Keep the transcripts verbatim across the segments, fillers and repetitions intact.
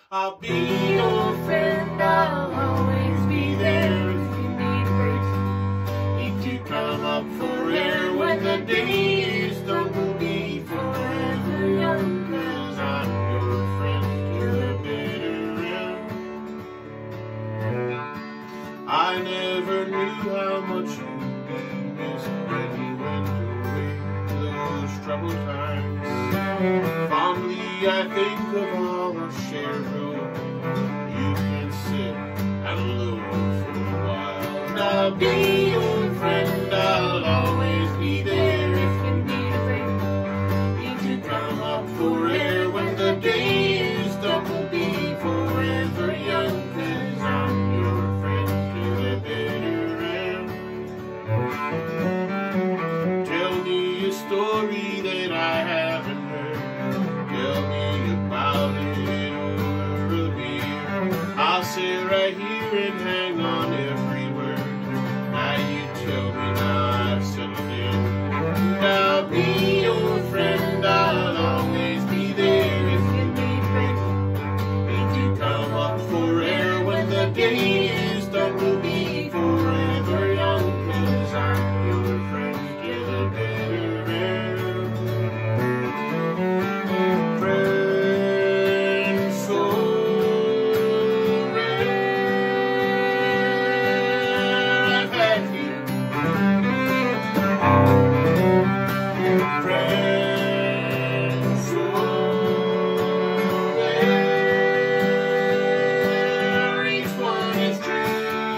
I'll be your friend, I'll always be there if you need a break. Need to come up for air when the day is done. We'll be forever young, 'cause I'm your friend till the bitter end. I never knew how much you'd be missed when you went away those troubled times. Fondly I think of all our shared road. You can sit alone for a while. And I'll be your friend, I'll always be there if you need a break. Need to come up for air when the day is done. We'll be forever young, 'cause I'm your friend till the bitter end. Tell me a story that I haven't heard. Tell me about it over a beer. I'll sit right here and hang on every word. Now you tell me, now I've settled in. And I'll be your friend, I'll always be there if you need a break. Need to come up for air when the day is done. We'll be forever young, 'cause I'm your friend till the bitter end. Friend so rare, I've had you. Friend so rare, each one is true.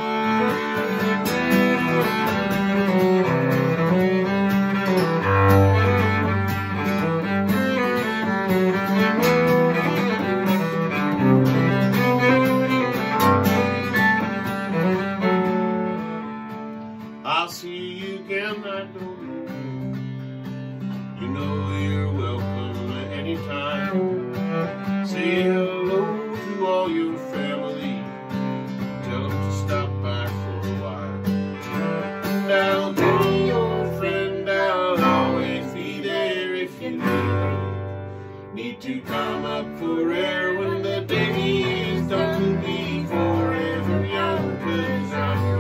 I'll see you again, I don't know. You know you're welcome anytime. Say hello to all your family. Tell them to stop by for a while. And I'll be your friend, I'll always be there if you need me. Need to come up for air when the day is done. We'll be forever young, 'cause I'm